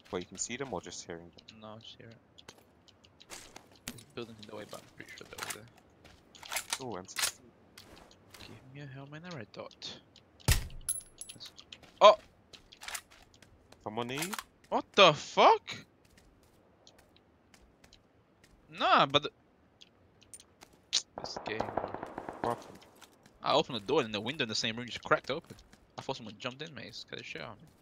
Well, you can see them or just hearing them? No, just hear it. There's buildings in the way, but I'm pretty sure they're over there. Oh, M16. Give me a helmet and a red dot. Oh! Someone need? What the fuck? Nah, but this game. What happened? I opened the door and the window in the same room just cracked open. I thought someone jumped in, mate. Scared the shit out of me.